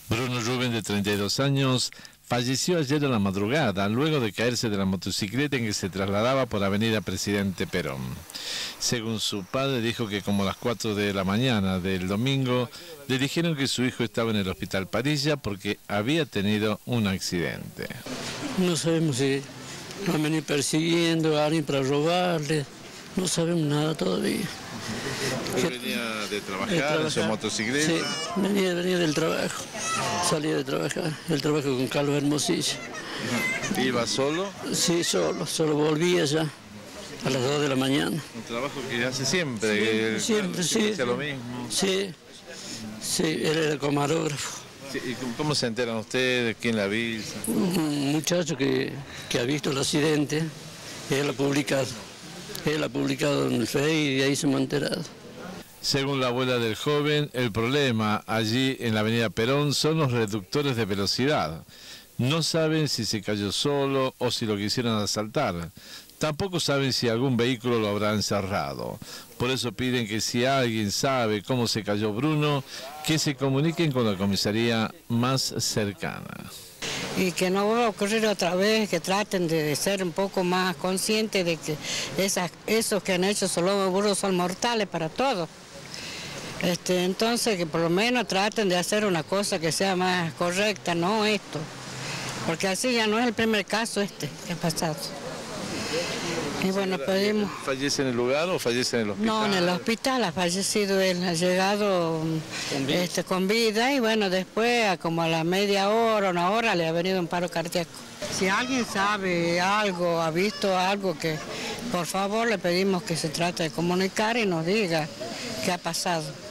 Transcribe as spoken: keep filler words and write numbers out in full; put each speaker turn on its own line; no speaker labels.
Bruno Rubén, de treinta y dos años, falleció ayer en la madrugada, luego de caerse de la motocicleta en que se trasladaba por Avenida Presidente Perón. Según su padre, dijo que como a las cuatro de la mañana del domingo, le dijeron que su hijo estaba en el Hospital Parilla porque había tenido un accidente.
No sabemos si nos han venido persiguiendo a alguien para robarle, no sabemos nada todavía.
¿Usted venía de trabajar, de trabajar en su motocicleta?
Sí, venía, venía del trabajo, salía de trabajar, el trabajo con Carlos Hermosilla.
¿Iba solo?
Sí, solo, solo volvía ya a las dos de la mañana.
Un trabajo que hace siempre,
sí, siempre, sí.
Hace lo mismo.
Sí, sí, él era camarógrafo.
Sí, ¿y cómo se enteran ustedes? ¿Quién la avisa?
Un muchacho que, que ha visto el accidente, él ha publicado. Él ha publicado en el Facebook y ahí se me ha enterado.
Según la abuela del joven, el problema allí en la avenida Perón son los reductores de velocidad. No saben si se cayó solo o si lo quisieron asaltar. Tampoco saben si algún vehículo lo habrá encerrado. Por eso piden que si alguien sabe cómo se cayó Bruno, que se comuniquen con la comisaría más cercana.
Y que no vuelva a ocurrir otra vez, que traten de ser un poco más conscientes de que esas, esos que han hecho esos lobos burros son mortales para todos. Este, entonces que por lo menos traten de hacer una cosa que sea más correcta, no esto. Porque así ya no es el primer caso este que ha pasado. Y bueno, pedimos...
¿Fallece en el lugar o fallece en el hospital?
No, en el hospital ha fallecido él, ha llegado con vida, este, con vida y bueno, después a como a la media hora, una hora le ha venido un paro cardíaco. Si alguien sabe algo, ha visto algo, que por favor le pedimos que se trate de comunicar y nos diga qué ha pasado.